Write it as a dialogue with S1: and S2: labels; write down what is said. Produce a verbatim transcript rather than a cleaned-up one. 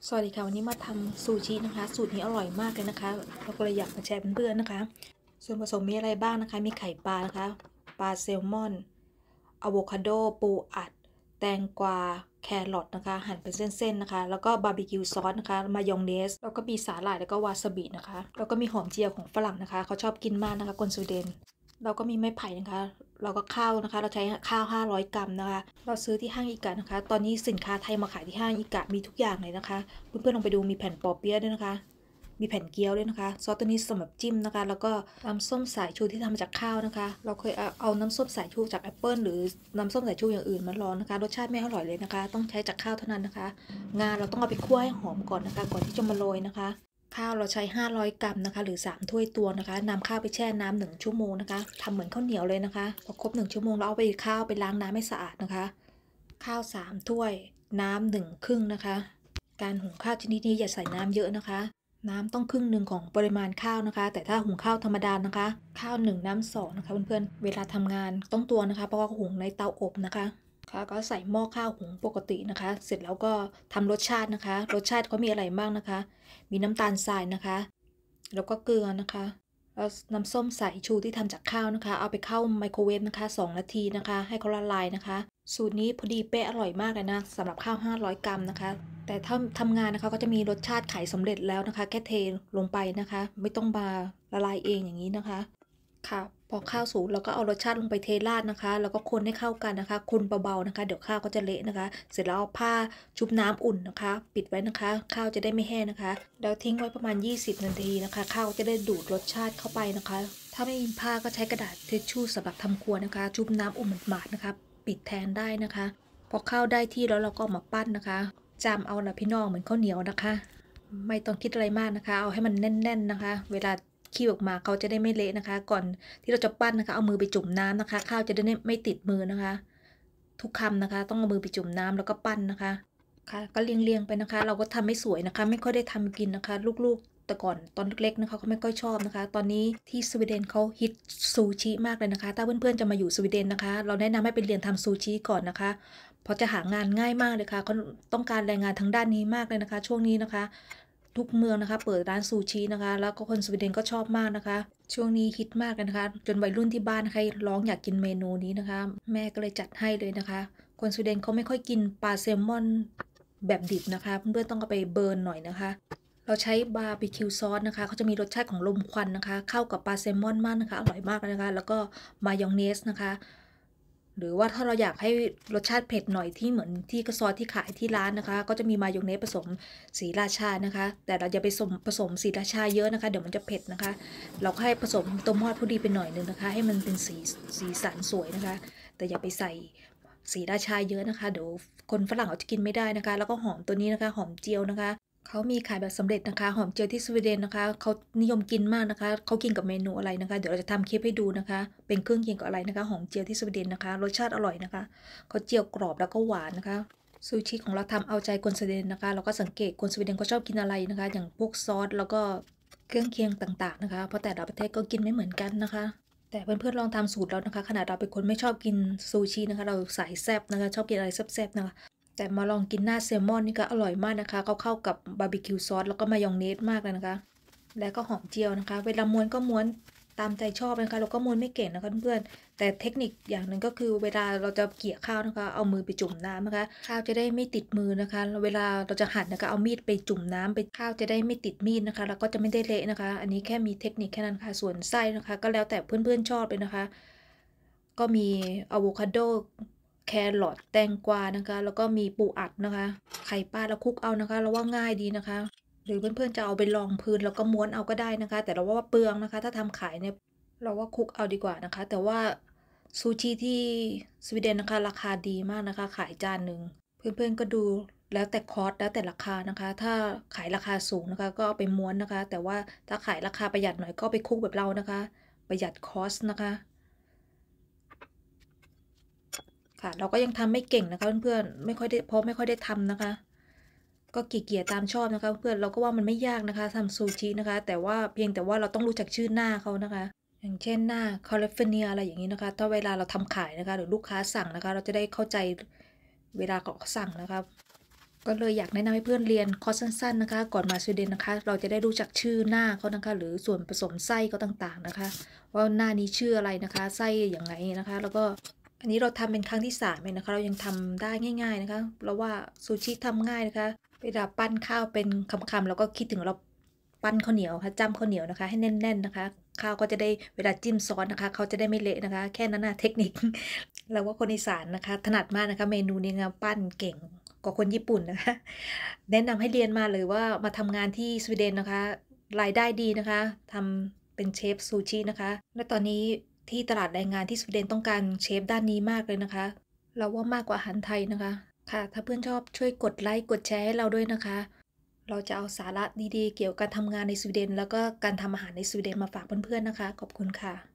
S1: สวัสดีค่ะวันนี้มาทำซูชินะคะสูตรนี้อร่อยมากเลยนะคะเราก็เลยอยากมาแชร์เพื่อนๆนะคะส่วนผสมมีอะไรบ้างนะคะมีไข่ปลานะคะปลาแซลมอนอะโวคาโดปูอัดแตงกวาแครอทนะคะหั่นเป็นเส้นๆนะคะแล้วก็บาร์บีคิวซอสนะคะมายองเนสแล้วก็มีสาหร่ายแล้วก็วาซาบินะคะแล้วก็มีหอมเจียวของฝรั่งนะคะเขาชอบกินมากนะคะคนสวีเดน เราก็มีไม้ไผ่นะคะเราก็ข้าวนะคะเราใช้ข้าวห้าร้อยกรัมนะคะเราซื้อที่ห้างอีกะนะคะตอนนี้สินค้าไทยมาขายที่ห้างอีกะมีทุกอย่างเลยนะคะเพื่อนๆลองไปดูมีแผ่นปอเปี๊ยะด้วยนะคะมีแผ่นเกี๊ยวด้วยนะคะซอสตัวนี้สำหรับจิ้มนะคะแล้วก็น้ำส้มสายชูที่ทำมาจากข้าวนะคะเราเคยเอาเอาน้ำส้มสายชูจากแอปเปิลหรือน้ำส้มสายชูอย่างอื่นมาลองนะคะรสชาติไม่อร่อยเลยนะคะต้องใช้จากข้าวเท่านั้นนะคะงาเราต้องเอาไปคั่วให้หอมก่อนนะคะก่อนที่จะมาโรยนะคะ ข้าวเราใช้ห้าร้อยกรัมนะคะหรือสามถ้วยตวงนะคะนำข้าวไปแช่น้ำหนึ่งชั่วโมงนะคะทำเหมือนข้าวเหนียวเลยนะคะพอครบหนึ่งชั่วโมงเราเอาไปข้าวไปล้างน้ำให้สะอาดนะคะข้าวสามถ้วยน้ำหนึ่งครึ่งนะคะการหุงข้าวชนิดนี้อย่าใส่น้ำเยอะนะคะน้ำต้องครึ่งหนึ่งของปริมาณข้าวนะคะแต่ถ้าหุงข้าวธรรมดานะคะข้าวหนึ่งน้ำสองนะคะเพื่อนๆเวลาทำงานต้องตวงนะคะเพราะว่าหุงในเตาอบนะคะค่ะก็ใส่หม้อข้าวหุงปกตินะคะเสร็จแล้วก็ทำรสชาตินะคะรสชาติเขามีอะไรบ้างนะคะ มีน้ำตาลทรายนะคะ แล้วก็เกลือนะคะ แล้วน้ำส้มสายชูที่ทำจากข้าวนะคะ เอาไปเข้าไมโครเวฟนะคะสองนาทีนะคะ ให้เขาละลายนะคะ สูตรนี้พอดีเป๊ะอร่อยมากเลยนะสำหรับข้าวห้าร้อยกรัมนะคะ แต่ถ้าทำงานนะคะก็จะมีรสชาติไข่สำเร็จแล้วนะคะแค่เทลงไปนะคะ ไม่ต้องมาละลายเองอย่างนี้นะคะ ค่ะพอข้าวสุกเราก็เอารสชาติลงไปเทราดนะคะแล้วก็คนให้เข้ากันนะคะคนเบาๆนะคะเดี๋ยวข้าวก็จะเละนะคะเสร็จแล้วเอาผ้าชุบน้ำอุ่นนะคะปิดไว้นะคะข้าวจะได้ไม่แห้งนะคะแล้วทิ้งไว้ประมาณยี่สิบนาทีนะคะข้าวจะได้ดูดรสชาติเข้าไปนะคะถ้าไม่มีผ้าก็ใช้กระดาษทิชชู่สำหรับทำครัวนะคะชุบน้ำอุ่นหมาดๆนะคะปิดแทนได้นะคะพอข้าวได้ที่แล้วเราก็มาปั้นนะคะจำเอาละพี่น้องเหมือนข้าวเหนียวนะคะไม่ต้องคิดอะไรมากนะคะเอาให้มันแน่นๆนะคะเวลา คีบออกมาเขาจะได้ไม่เละนะคะก่อนที่เราจะปั้นนะคะเอามือไปจุ่มน้ำนะคะข้าวจะได้ไม่ติดมือนะคะทุกคำนะคะต้องเอามือไปจุ่มน้ำแล้วก็ปั้นนะคะค่ะก็เรียงๆไปนะคะเราก็ทำไม่สวยนะคะไม่ค่อยได้ทำกินนะคะลูกๆแต่ก่อนตอนเล็กๆนะคะเขาไม่ค่อยชอบนะคะตอนนี้ที่สวีเดนเขาฮิตซูชิมากเลยนะคะถ้าเพื่อนๆจะมาอยู่สวีเดนนะคะเราแนะนำให้ไปเรียนทำซูชิก่อนนะคะเพราะจะหางานง่ายมากเลยค่ะเขาต้องการแรงงานทางด้านนี้มากเลยนะคะช่วงนี้นะคะ ทุกเมืองนะคะเปิดร้านซูชินะคะแล้วก็คนสวีเดนก็ชอบมากนะคะช่วงนี้ฮิตมากเลยนะคะจนวัยรุ่นที่บ้านใครร้องอยากกินเมนูนี้นะคะแม่ก็เลยจัดให้เลยนะคะคนสวีเดนเขาไม่ค่อยกินปลาแซลมอนแบบดิบนะคะเพื่อนๆต้องเอาไปเบิร์นหน่อยนะคะเราใช้บาร์บีคิวซอสนะคะเขาจะมีรสชาติของลมควันนะคะเข้ากับปลาแซลมอนมากนะคะอร่อยมากเลยนะคะแล้วก็มายองเนสนะคะ หรือว่าถ้าเราอยากให้รสชาติเผ็ดหน่อยที่เหมือนที่กระซอสที่ขายที่ร้านนะคะก็จะมีมายองเนสผสมสีราชานะคะแต่เราอย่าไปผสมผสมสีราชาเยอะนะคะเดี๋ยวมันจะเผ็ดนะคะเราก็ให้ผสมตัวมอดพอดีไปหน่อยนึงนะคะให้มันเป็นสีสีสันสวยนะคะแต่อย่าไปใส่สีราชาเยอะนะคะเดี๋ยวคนฝรั่งเขาจะกินไม่ได้นะคะแล้วก็หอมตัวนี้นะคะหอมเจียวนะคะเขามีขายแบบสำเร็จนะคะหอมเจียวที่สวีเดนนะคะเขานิยมกินมากนะคะเขากินกับเมนูอะไรนะคะเดี๋ยวเราจะทำคลิปให้ดูนะคะเป็นเครื่องเคียงกับอะไรนะคะหอมเจียวที่สวีเดนนะคะรสชาติอร่อยนะคะเขาเจียวกรอบแล้วก็หวานนะคะซูชิของเราทำเอาใจคนสวีเดนนะคะเราก็สังเกตคนสวีเดนเขาชอบกินอะไรนะคะอย่างพวกซอสแล้วก็เครื่องเคียงต่างๆนะคะเพราะแต่ละประเทศก็กินไม่เหมือนกันนะคะแต่เพื่อนๆลองทำสูตรแล้วนะคะขนาดเราเป็นคนไม่ชอบกินซูชินะคะเราสายแซ่บนะคะชอบกินอะไรแซ่บๆนะคะ แต่มาลองกินหน้าแซลมอนนี่ก็อร่อยมากนะคะเขาเข้ากับบาร์บีคิวซอสแล้วก็มายองเนสมากเลยนะคะแล้วก็หอมเจียวนะคะเวลาม้วนก็ม้วนตามใจชอบนะคะเราก็ม้วนไม่เก่งนะคะเพื่อนๆแต่เทคนิคอย่างหนึ่งก็คือเวลาเราจะเกี่ยข้าวนะคะเอามือไปจุ่มน้ำนะคะข้าวจะได้ไม่ติดมือนะคะเวลาเราจะหั่นนะคะเอามีดไปจุ่มน้ำไปข้าวจะได้ไม่ติดมีดนะคะแล้วก็จะไม่ได้เละนะคะอันนี้แค่มีเทคนิคแค่นั้นค่ะส่วนไส้นะคะก็แล้วแต่เพื่อนๆชอบเลยนะคะก็มีอะโวคาโด แครอทแตงกวานะคะแล้วก็มีปูอัดนะคะไข่ปลาแล้วคลุกเอานะคะเราว่าง่ายดีนะคะหรือเพื่อนๆจะเอาไปรองพื้นแล้วก็ม้วนเอาก็ได้นะคะแต่เราว่าเปลืองนะคะถ้าทำขายเนี่ยเราว่าคลุกเอาดีกว่านะคะแต่ว่าซูชิที่สวีเดนนะคะราคาดีมากนะคะขายจานหนึ่งเพื่อนๆก็ดูแล้วแต่คอร์สแล้วแต่ราคานะคะถ้าขายราคาสูงนะคะก็เอาไปม้วนนะคะแต่ว่าถ้าขายราคาประหยัดหน่อยก็ไปคลุกแบบเรานะคะประหยัดคอสนะคะ ค่ะเราก็ยังทำไม่เก่งนะคะเพื่อนๆไม่ค่อยได้เพราะไม่ค่อยได้ทำนะคะก็เกลี่ยๆตามชอบนะคะเพื่อนเราก็ว่ามันไม่ยากนะคะทำซูชินะคะแต่ว่าเพียงแต่ว่าเราต้องรู้จักชื่อหน้าเขานะคะอย่างเช่นหน้าแคลิฟอร์เนียอะไรอย่างนี้นะคะถ้าเวลาเราทำขายนะคะหรือลูกค้าสั่งนะคะเราจะได้เข้าใจเวลาเขาสั่งนะคะก็เลยอยากแนะนำให้เพื่อนเรียนคอร์สสั้นๆนะคะก่อนมาสวีเดนนะคะเราจะได้รู้จักชื่อหน้าเขานะคะหรือส่วนผสมไส้เขาต่างๆนะคะว่าหน้านี้ชื่ออะไรนะคะไส้อย่างไรนะคะแล้วก็อันนี้เราทำเป็นครั้งที่สามเองนะคะเรายังทำได้ง่ายๆนะคะเพราะว่าซูชิทำง่ายนะคะเวลาปั้นข้าวเป็นคำๆแล้วก็คิดถึงเราปั้นข้าวเหนียวค่ะจ้ำข้าวเหนียวนะคะให้แน่นๆนะคะข้าวก็จะได้เวลาจิ้มซอสนะคะเขาจะได้ไม่เละนะคะแค่นั้นนะเทคนิค เราว่าคนอีสานนะคะถนัดมากนะคะเมนูนี้นะปั้นเก่งกว่าคนญี่ปุ่นนะคะแนะนำให้เรียนมาหรือว่ามาทำงานที่สวีเดนนะคะรายได้ดีนะคะทำเป็นเชฟซูชินะคะและตอนนี้ที่ตลาดแรงงานที่สวีเดนต้องการเชฟด้านนี้มากเลยนะคะเราว่ามากกว่าอาหารไทยนะคะค่ะถ้าเพื่อนชอบช่วยกดไลค์กดแชร์ให้เราด้วยนะคะเราจะเอาสาระดีๆเกี่ยวกับการทำงานในสวีเดนแล้วก็การทำอาหารในสวีเดนมาฝากเพื่อนๆนะคะขอบคุณค่ะ